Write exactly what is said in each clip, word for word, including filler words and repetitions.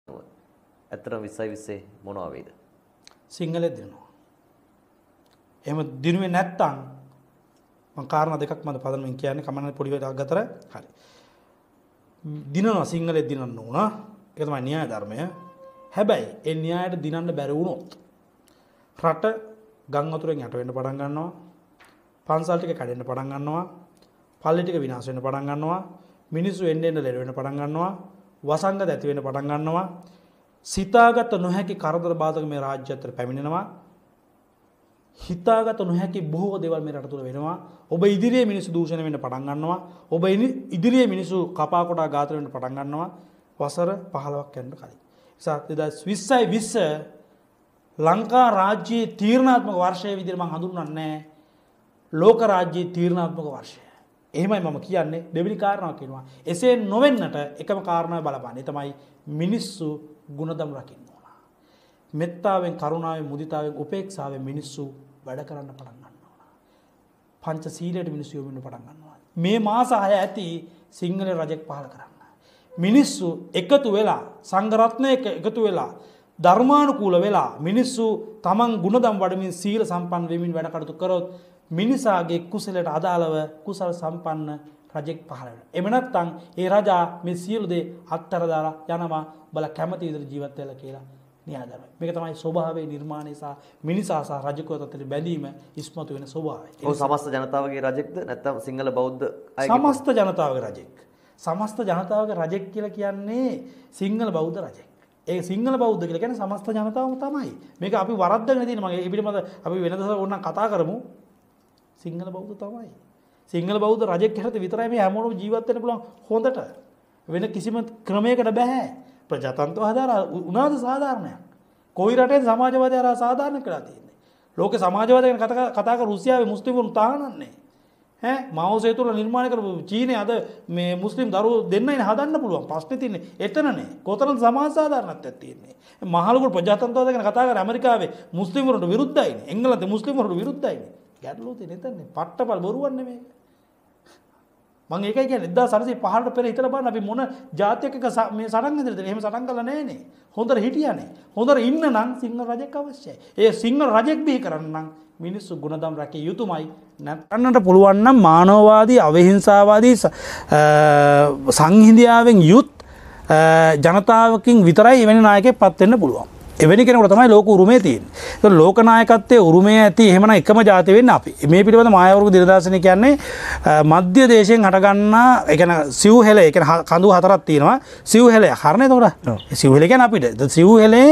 ඇත්තටම විස්සයි විස්සේ මොනවා වේද? සිංහලෙත් දිනනවා. එහෙම දිනුවේ නැත්තම් මම කාරණා දෙකක් මම පදනමින් කියන්නේ කමන්නේ පොඩි වෙලාවක් ගතර හරි. දිනනවා සිංහලෙත් දිනන්න ඕන. ඒක තමයි න්‍යාය ධර්මය. හැබැයි ඒ න්‍යායට දිනන්න බැරි වුණොත් රට ගම් වතුරෙන් යට වෙන්න පටන් ගන්නවා. පන්සල් ටික කැඩෙන්න පටන් ගන්නවා. පල්ලි ටික විනාශ වෙන්න පටන් ගන්නවා. මිනිස්සු එන්න එන්න ලෙඩ වෙන්න පටන් ගන්නවා. වසංගත ඇති වෙන්න පටන් ගන්නවා. සිතාගත නොහැකි කරදර බාධක මේ රාජ්‍ය අතර පැමිණෙනවා. හිතාගත නොහැකි බොහෝ දේවල් මේ රට තුල වෙනවා. ඔබ ඉදිරියේ මිනිස්සු දූෂණය වෙන්න පටන් ගන්නවා. ඔබ ඉදිරියේ මිනිස්සු කපා කොටා ඝාතන වෙන්න පටන් ගන්නවා. වසර පහළොවක් යනට කලින්. ඒ නිසා විස්සයි විස්ස ලංකා රාජ්‍යයේ තීරණාත්මක වර්ෂය විදිහට මම හඳුන්වන්නේ ලෝක රාජ්‍යයේ තීරණාත්මක වර්ෂය. එහෙමයි මම කියන්නේ. දෙවෙනි කාරණාව කියනවා. එසේ නොවෙන්නට එකම කාරණාව බලපන්නේ තමයි මිනිස්සු ගුණධම් රකින්න ඕන. මෙත්තාවෙන්, කරුණාවෙන්, මුදිතාවෙන්, උපේක්ෂාවෙන් මිනිස්සු වැඩ කරන්න පටන් ගන්න ඕන. පංච සීලයට මිනිස්සු යොමු වෙන්න පටන් ගන්නවා. මේ මාස හය ඇති සිංහල රජෙක් පහල කරන්න. මිනිස්සු එකතු වෙලා සංඝ රත්නයක එකතු වෙලා ධර්මානුකූල වෙලා මිනිස්සු තමන් ගුණධම් වඩමින් සීල සම්පන්න වෙමින් වැඩ කටයුතු කරොත් මිනිසාගේ කුසලයට අදාළව කුසල සම්පන්න රජෙක් පහළ වෙනවා. එමෙ නැත්නම් ඒ රජා මේ සියලු දේ අත්තර දාලා යනවා බල කැමති විදිහට ජීවත් වෙලා කියලා න්‍යාය ධර්මයි. මේක තමයි ස්වභාවයේ නිර්මාණය සහ මිනිසා සහ රජකෝත අතර බැඳීම ඉස්මතු වෙන ස්වභාවය. ඔව් සමස්ත ජනතාවගේ රජෙක්ද නැත්නම් සිංහල බෞද්ධ අයගේ? සමස්ත ජනතාවගේ රජෙක්. සමස්ත ජනතාවගේ රජෙක් කියලා කියන්නේ සිංහල බෞද්ධ රජෙක්. ඒ සිංහල බෞද්ධ කියලා කියන්නේ සමස්ත ජනතාවම තමයි. මේක අපි වරද්දගෙන තියෙන මම ඒ පිළිබඳ අපි වෙනදස ඕනනම් කතා කරමු. සිංහල බෞද්ධ තමයි. සිංහල බෞද්ධ රජෙක් හැටියට විතරයි මේ හැමෝටම ජීවත් වෙන්න පුළුවන් හොඳට. වෙන කිසිම ක්‍රමයකට බෑ. ප්‍රජාතන්ත්‍ර හදාලා උනාද සාධාරණයක්. කොයි රටේ සමාජවාදය අර සාධාරණ කරලා තියෙන්නේ. ලෝකේ සමාජවාදය ගැන කතා කතා කර රුසියාවේ මුස්ලිම්වරුන් තානන්නේ. ඈ මාओ සේතුල නිර්මාණය කරපු චීනේ අද මේ මුස්ලිම් දරුවෝ දෙන්නයිනේ හදන්න පුළුවන්. ප්‍රශ්නේ තියෙන්නේ එතනනේ. කොතනද සමාජ සාධාරණත්වයක් තියෙන්නේ. මහලුකු ප්‍රජාතන්ත්‍රවාදය ගැන කතා කර ඇමරිකාවේ මුස්ලිම්වරුන්ට විරුද්ධයිනේ. එංගලන්තේ මුස්ලිම්වරුන්ට විරුද්ධයිනේ. ගැටලුව තියෙන එතනනේ. පට්ටපල් බොරුවක් නෙමෙයි. මම ඒකයි කියන්නේ එක්දාස් අටසිය පහට පෙර හිතලා බලන්න අපි මොන ජාතියක මේ සටන් හදලා එහෙම සටන් කළා නෑනේ. හොඳට හිටියානේ. හොඳට ඉන්න නම් සිංහල රජෙක් අවශ්‍යයි. ඒ සිංහල රජෙක් බිහි කරන්න නම් මිනිස්සු ගුණධම් රැකිය යුතුමයි. නැත්නම්ට පුළුවන් නම් මානවවාදී, අවහිංසාවාදී සංහිඳියාවෙන් යුත් ජනතාවකින් විතරයි එවැනි නායකයෙක් පත් වෙන්න පුළුවන්. එවැනි කෙනෙකුට තමයි ලෝක උරුමය තියෙන්නේ. ඒක ලෝක නායකත්වයේ උරුමය ඇති එහෙමනම් එකම ජාතිය වෙන්න අපි. මේ පිළිබඳ මායාවර්ග දිනදාසනේ කියන්නේ මධ්‍ය දේශයෙන් හටගන්නා ඒ කියන්නේ සිව්හෙල ඒ කියන්නේ කඳු හතරක් තියෙනවා. සිව්හෙලය හරනේ එතකොට. සිව්හෙල කියන්නේ අපිට. සිව්හෙලේ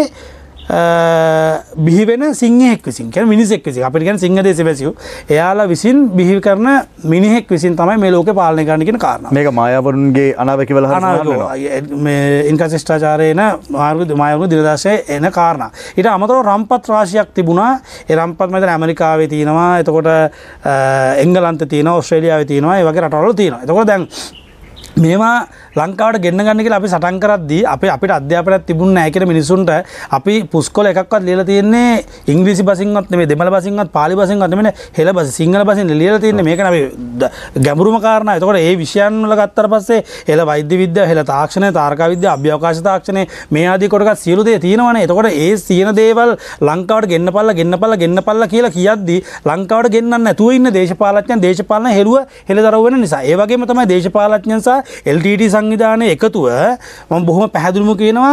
බිහි වෙන සිංහෙක් විසින් කියන්නේ මිනිසෙක් විසින් අපිට කියන්නේ සිංහ දේශේ වැසියෝ එයාලා විසින් බිහි කරන මිනිහෙක් විසින් තමයි මේ ලෝකේ පාලනය කරන්න කියන කාරණා. මේක මායාවරුන්ගේ අනාවැකි වල හරියට මේ ඉන්කන්සිස්ටාචාරේන මාර්ග මායාවරු දිනදාසේ එන කාරණා. ඊට අමතරව රම්පත් රාශියක් තිබුණා. ඒ රම්පත් මම දැන් ඇමරිකාවේ තියෙනවා. එතකොට එංගලන්තේ තියෙනවා, ඕස්ට්‍රේලියාවේ තියෙනවා. ඒ වගේ රටවල තියෙනවා. එතකොට දැන් මේවා ලංකාවට ගෙන්න ගන්න කියලා අපි සටන් කරද්දී අපි අපිට අධ්‍යාපනයක් තිබුණ නැහැ කියන මිනිසුන්ට අපි පුස්කොළ එකක්වත් ලියලා තියෙන්නේ ඉංග්‍රීසි බසින්වත් නෙමෙයි දෙමළ බසින්වත් පාලි බසින්වත් නෙමෙයි හෙළ බස සිංහල බසින් ලියලා තියෙන්නේ මේකනේ අපි ගැඹුරුම කාරණා. එතකොට ඒ විෂයන් වල ගත්තට පස්සේ හෙළ වෛද්‍ය විද්‍යාව, හෙළ තාක්ෂණය, තාරකා විද්‍යාව, අභ්‍යවකාශ තාක්ෂණය මේ ආදී කොටක සියලු දේ තියෙනවනේ. එතකොට ඒ සියන දේවල් ලංකාවට ගෙන්නපල්ලා ගෙන්නපල්ලා ගෙන්නපල්ලා කියලා කියද්දී ලංකාවට ගෙන්නන්න නැතුව ඉන්න දේශපාලඥයන් දේශපාලන හෙළුව හෙළදරව් වෙන නිසා. ඒ වගේම තමයි දේශපාලඥයන් සහ එල් ටී ටී සංවිධානයේ එකතුව මම බොහොම පැහැදිලිවම කියනවා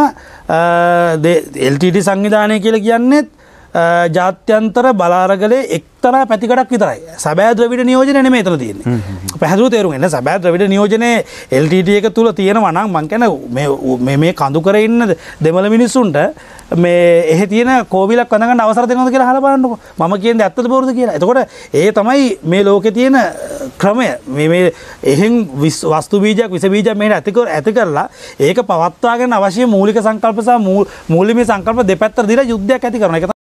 එල් ටී ටී සංවිධානය කියලා කියන්නේ ජාත්‍යන්තර බලාරගලේ එක්තරා පැතිකඩක් විතරයි. සැබෑ ද්‍රවිඩ නියෝජනය නෙමෙයි එතන තියෙන්නේ. පැහැදිලිව තේරුම් ගන්න. සැබෑ ද්‍රවිඩ නියෝජනයේ එල් ටී ටී එක තුල තියෙනවා නම් මම කියන්නේ මේ මේ කඳු කරේ ඉන්න දෙමළ මිනිස්සුන්ට මේ එහෙ තියෙන කෝවිලක් වඳ ගන්න අවසර දෙනවද කියලා අහලා බලන්නකො. මම කියන්නේ ඇත්තද බොරුද කියලා. එතකොට ඒ තමයි මේ ලෝකේ තියෙන ක්‍රමය. මේ මේ එහෙන් වස්තු බීජයක් විස බීජයක් මෙහෙට ඇති කර ඇති කරලා ඒක පවත්වාගෙන අවශ්‍ය මූලික සංකල්ප සහ මූලික සංකල්ප දෙපැත්තට දීලා යුද්ධයක් ඇති කරන එක.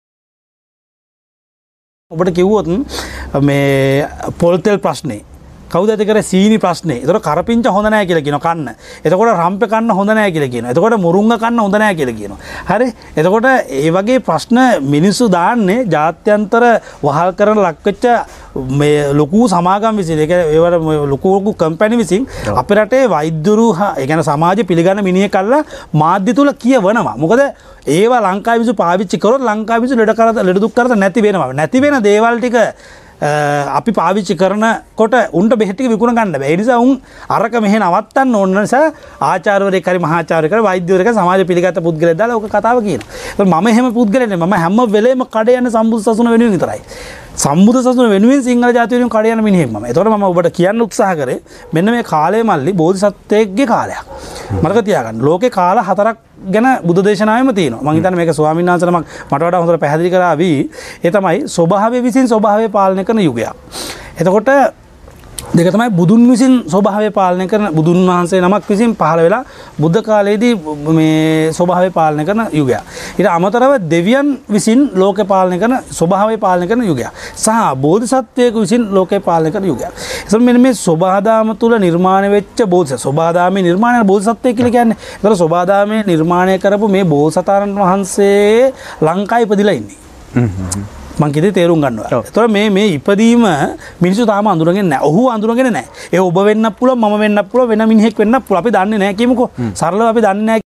ඔබට කිව්වොත් මේ පොල්තෙල් ප්‍රශ්නේ කවුද ඇති කරේ සීනි ප්‍රශ්නේ. ඒතකොට කරපිංච හොඳ නැහැ කියලා කියනවා කන්න. එතකොට රම්පේ කන්න හොඳ නැහැ කියලා කියනවා. එතකොට මුරුංග කන්න හොඳ නැහැ කියලා කියනවා. හරි. එතකොට ඒ වගේ ප්‍රශ්න මිනිස්සු දාන්නේ ජාත්‍යන්තර වහල් කරන ලක්වෙච්ච මේ ලොකු සමාගම් විසින් ඒක ඒවට ලොකු ලොකු කම්පැනි විසින් අපේ රටේ වෛද්‍යරු ඒ කියන්නේ සමාජ පිළිගන්න මිනිහෙක් අල්ලලා මාධ්‍ය තුල කියවනවා. මොකද ඒවා ලංකාවේ මිනිස්සු පාවිච්චි කරොත් ලංකාවේ මිනිස්සු ලෙඩ කරද ලෙඩ දුක් කරද නැති වෙනවා. නැති වෙන දේවල් ටික අපි පාවිච්චි කරනකොට උන්ට බෙහෙත් ටික විකුණ ගන්න බෑ. ඒ නිසා උන් අරක මෙහෙ නවත්තන්න ඕන නිසා ආචාර්යවරයෙක් හරි මහාචාර්යවරයෙක් හරි වෛද්‍යවරයෙක් සමාජ පිළිගත් පුද්ගලයෙක් දාලා ඔක කතාව කියනවා. මම එහෙම පුද්ගලයෙක් නෙමෙයි. මම හැම වෙලේම කඩේ යන සම්බුදු සසුන වෙනුවෙන් විතරයි. සම්බුදු සසුන වෙනුවෙන් සිංහල ජාතිය වෙනුවෙන් කඩේ යන මිනිහෙක් මම. ඒතකොට මම ඔබට කියන්න උත්සාහ කරේ මෙන්න මේ කාලය මල්ලි බෝධිසත්වයෙක්ගේ කාලයක්. මතක තියාගන්න. ලෝකේ කාල හතරක් ගැන බුදු දේශනාවෙම තියෙනවා. මම හිතන්නේ මේක ස්වාමීන් වහන්සේ නමක් මට වඩා හොඳට පැහැදිලි කරાવી. ඒ තමයි ස්වභාවය විසින් ස්වභාවය පාලනය කරන යුගයක්. එතකොට දෙක තමයි බුදුන් විසින් ස්වභාවය පාලනය කරන බුදුන් වහන්සේ නමක් විසින් පහළ වෙලා බුද්ධ කාලයේදී මේ ස්වභාවය පාලනය කරන යුගයක්. ඊට අමතරව දෙවියන් විසින් ලෝකේ පාලනය කරන ස්වභාවය පාලනය කරන යුගයක්. සහ බෝධිසත්වයෙකු විසින් ලෝකේ පාලනය කරන යුගයක්. ඒසොන් මෙන්න මේ සෝභාදාම තුල නිර්මාණය වෙච්ච බෝධිසත්ව සෝභාදාමේ නිර්මාණය බෝධිසත්වය කියලා කියන්නේ. ඒතර සෝභාදාමේ නිර්මාණය කරපු මේ බෝසතාණන් වහන්සේ ලංකාවේ ඉපදිලා ඉන්නේ. මං කිව්වේ තේරුම් ගන්නවා. ඒතකොට මේ මේ ඉපදීම මිනිස්සු තාම අඳුරගෙන නැහැ. ඔහු අඳුරගෙන නැහැ. ඒ ඔබ වෙන්නත් පුළුවන්, මම වෙන්නත් පුළුවන්, වෙන මිනිහෙක් වෙන්නත් පුළුවන්. අපි දන්නේ නැහැ කියමුකෝ. සරලව අපි දන්නේ නැහැ.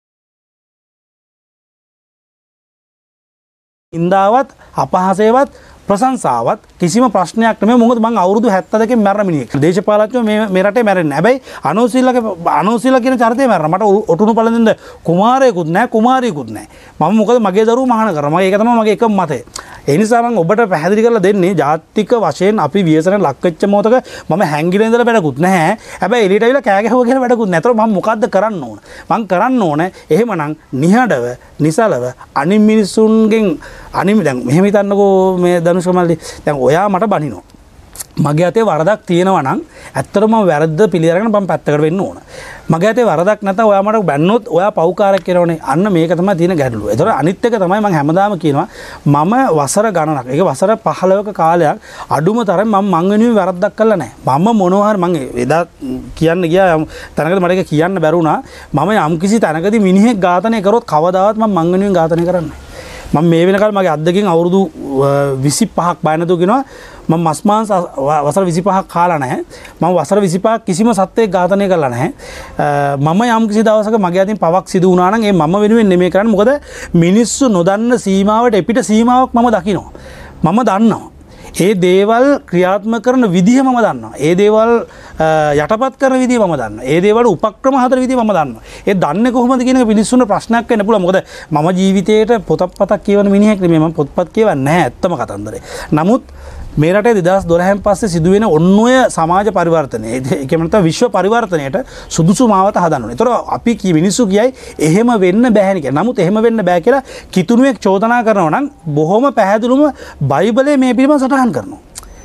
ඉන්දාවත් අපහසේවත් ප්‍රශංසාවත් කිසිම ප්‍රශ්නයක් නෙමෙයි. මොකද මං අවුරුදු හැත්තෑ දෙකෙන් මැරෙන මිනිහෙක්. දේශපාලඥයෝ මේ මේ රටේ මැරෙන්නේ. හැබැයි අනෝසිල්ලගේ අනෝසිල්ල කියන චරිතේ මැරෙනවා. මට ඔටුනු පළඳින්න කුමාරයෙකුත් නැහැ, කුමාරියකුත් නැහැ. මම මොකද මගේ දරුවෝ මහාන කරනවා. ඒක තමයි මගේ එකම මතය. ඒ නිසා මම ඔබට පැහැදිලි කරලා දෙන්නේ ජාතික වශයෙන් අපි ව්‍යසන ලක් වෙච්ච මොහොතක මම හැංගිලා ඉඳලා වැඩකුත් නැහැ. හැබැයි එළියට අවිලා කෑ ගැහුවා කියලා වැඩකුත් නැහැ. ඒතර මම මොකද්ද කරන්න ඕන? මං කරන්න ඕනේ එහෙමනම් නිහඬව, නිසලව අනිත් මිනිසුන්ගෙන් අනිත් දැන් මෙහෙම හිතන්නකෝ මේ ධනුෂ මල්ලි දැන් ඔයා මට බනිනවා. මගේ අතේ වරදක් තියෙනවා නම් ඇත්තටම මම වැරද්ද පිළිඅරගෙන මම පැත්තකට වෙන්න ඕන. මගේ අතේ වරදක් නැත්නම් ඔයා මට බැන්නොත් ඔයා පව්කාරයක් කරනවනේ. අන්න මේක තමයි තියෙන ගැටලුව. ඒතර අනිත් එක තමයි මම හැමදාම කියනවා මම වසර ගණනක්. ඒක වසර පහළොවක කාලයක් අඩුම තරම් මම මං වෙනුවෙන් වැරද්දක් කළා නැහැ. මම මොනවා හරි මං එදා කියන්න ගියා තැනකට මට ඒක කියන්න බැරුණා. මම යම්කිසි තැනකදී මිනිහෙක් ඝාතනය කරොත් කවදාවත් මම මං වෙනුවෙන් ඝාතනය කරන්නේ නැහැ. මම මේ වෙනකල් මගේ අද්දකින් අවුරුදු විසිපහක් බය නැතුව කියනවා මම මස් මාංශ වසර විසිපහක් කාලා නැහැ. මම වසර විසිපහක් කිසිම සත්ත්වයක් ඝාතනය කරලා නැහැ. මම යම් කිසි දවසක මගේ අතින් පවක් සිදු වුණා නම් ඒ මම වෙනුවෙන් නෙමෙයි කරන්නේ. මොකද මිනිස්සු නොදන්න සීමාවට එපිට සීමාවක් මම දකිනවා. මම දන්නවා. ඒ දේවල් ක්‍රියාත්මක කරන විදිහ මම දන්නවා. ඒ දේවල් යටපත් කරන විදිහ මම දන්නවා. ඒ දේවල් උපක්‍රම හදන විදිහ මම දන්නවා. ඒ දන්නේ කොහොමද කියන එක මිනිස්සුන්ට ප්‍රශ්නයක් වෙන්න පුළුවන්. මොකද මම ජීවිතේට පොතක් පතක් කියවන මිනිහෙක් නෙමෙයි. මම පොත්පත් කියවන්නේ නැහැ ඇත්තම කතන්දරේ. නමුත් මේ රටේ දෙදහස් දොළහෙන් පස්සේ සිදුවෙන ඔන්න ඔය සමාජ පරිවර්තනය ඒ කියන්නේ විශ්ව පරිවර්තනයට සුදුසු මාවත හදන්න ඕනේ. ඒතර අපි කී මිනිස්සු කියයි එහෙම වෙන්න බෑනේ කියලා. නමුත් එහෙම වෙන්න බෑ කියලා කිතුණුවෙක් චෝදනා කරනවා නම් බොහොම පැහැදිලිවම බයිබලයේ මේ පිළිබඳව සටහන් කරනවා.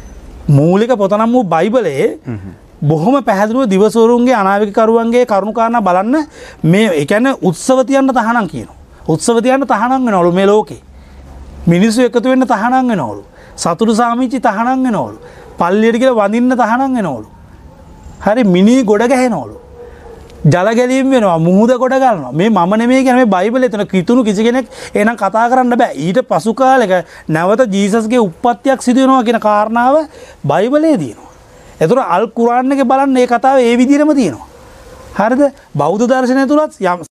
මූලික පොත නම් වූ බයිබලයේ බොහොම පැහැදිලිව දිවසෝරුන්ගේ අනාවැකිකරුවන්ගේ කරුණු කාරණා බලන්න මේ ඒ කියන්නේ උත්සව තියන්න තහනම් කියනවා. උත්සව තියන්න තහනම් වෙනවලු මේ ලෝකේ. මිනිස්සු එකතු වෙන්න තහනම් වෙනවලු. සතුරු සාමිච්චි තහනම් වෙනවලු. පල්ලියට කියලා වඳින්න තහනම් වෙනවලු. හරි මිනි ගොඩ ගැහෙනවලු. ජල ගැලීම් වෙනවා, මුහුද ගොඩ ගන්නවා. මේ මම නෙමෙයි කියන්නේ මේ බයිබලේ එතන කිතුණු කිසි කෙනෙක් එහෙනම් කතා කරන්න බෑ. ඊට පසු කාලෙක නැවත ජීසස්ගේ උප්පත්තියක් සිදු වෙනවා කියන කාරණාව බයිබලයේ තියෙනවා. ඒතර අල් කුරාන් එකේ බලන්න මේ කතාව ඒ විදිහටම තියෙනවා. හරිද? බෞද්ධ දර්ශනය තුලත්